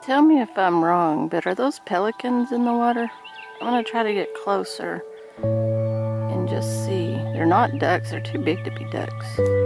Tell me if I'm wrong, but are those pelicans in the water? I'm gonna try to get closer and just see. They're not ducks, they're too big to be ducks.